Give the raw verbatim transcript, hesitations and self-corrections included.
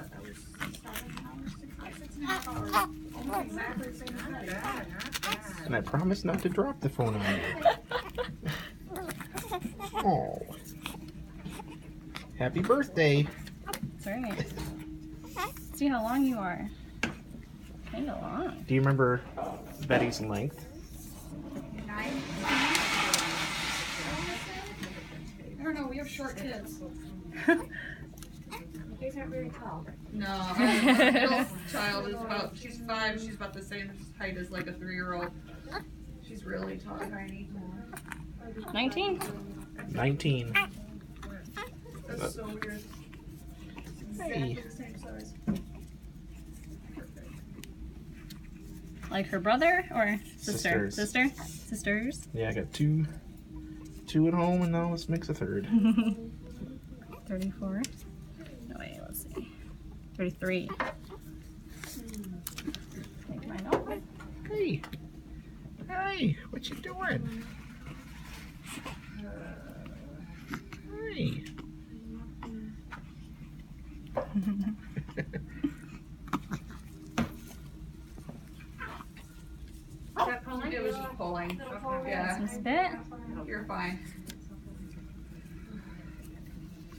what? That was seven hours, six, six and a half hours. Almost exactly the same as that. And I promise not to drop the phone on you. Oh. Happy birthday. Sorry. See how long you are. Kind of long. Do you remember Betty's length? Nine. I don't know, we have short kids. You guys aren't very tall. No, our middle child is about, she's five, she's about the same height as like a three-year-old. She's really tall, tiny. nineteen? nineteen. That's so weird. Hey. Exactly the same size. Like her brother or sister? Sisters. Sister? Sisters? Yeah, I got two two at home and now let's mix a third. thirty-four. No, wait, let's see. thirty-three. Take mine off. Hey. Hey, what you doing? Hey. That probably it was just pulling. Yeah, Some spit. you're fine.